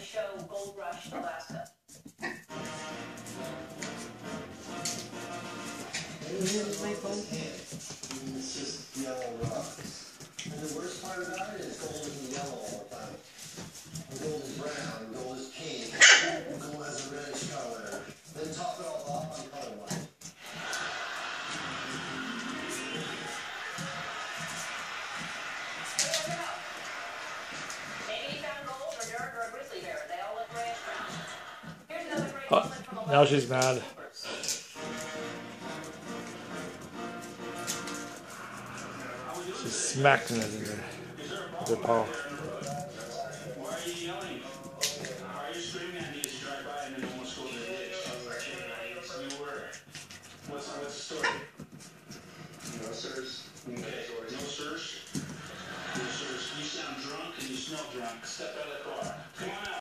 show Gold Rush, Alaska. It's just yellow rocks. And the worst part about it is gold isn't yellow all the time. Gold is brown, gold is pink, gold has a reddish color. Then top it all off on colorblind. Maybe he found gold or dirt or a grizzly bear. They all look grayish brown. Here's another great Oh, moment from the now she's mad. She smacked him in the paw. Why are you yelling? Why are you screaming at me as you drive by and then almost go in the ditch? You were. What's the story? No, sirs. Okay. No, sirs. No, sirs. You sound drunk and you smell drunk. Step out of the car. Come on out.